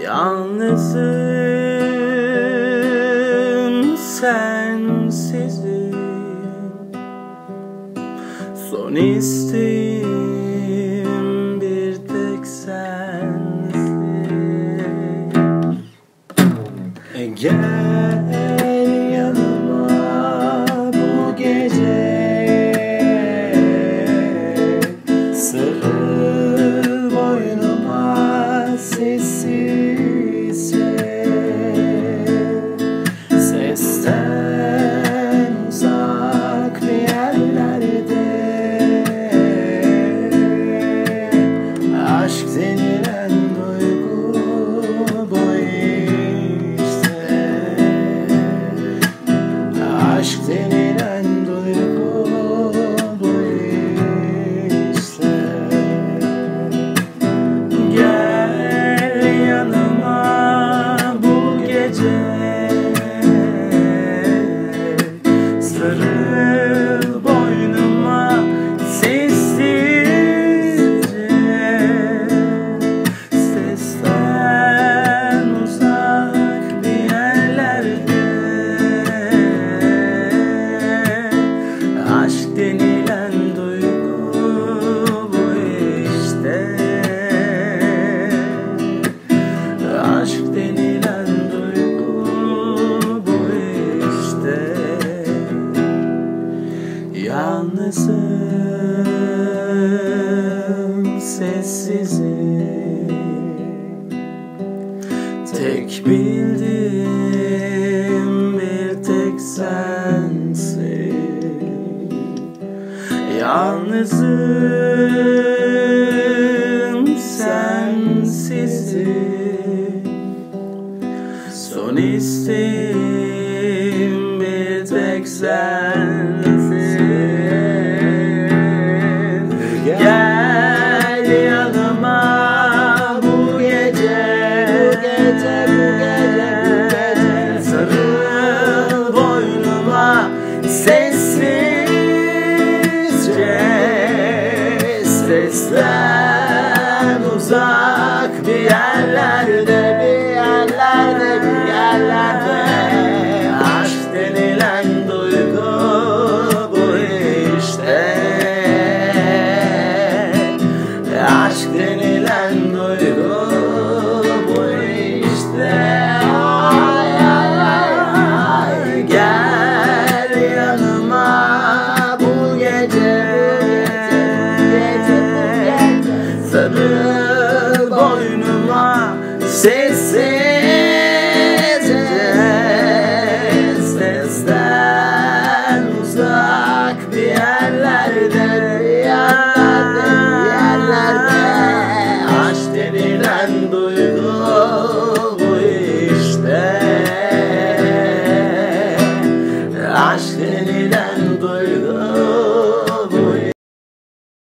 Yalnızım, sensizim, son isteğim bir tek sensin. Gel yanıma bu gece, sarıl boynuma sessizce. Sesten uzak bir yerlerde aşk denilen duygu bu işte. Aşk denilen duygu bu işte. Gel yanıma bu gece, sarıl boynuma sessizce. Sesten uzak bir yerlerde aşk denilen duygu bu işte. Aşk denilen duygu bu işte. Yalnızım, sessizim, tek bildiğim bir tek sensin. Yalnızım, sensizim, son isteğim bir tek sensin. Gel yanıma bu gece, sarıl boynuma sessizce. Sesten uzak bir yerlerde, aşk denilen duygu bu işte. Aşk denilen duygu bu işte. Ay, ay, ay, ay. Gel yanıma bu gece, sarıl boynuma sessizce. Sesten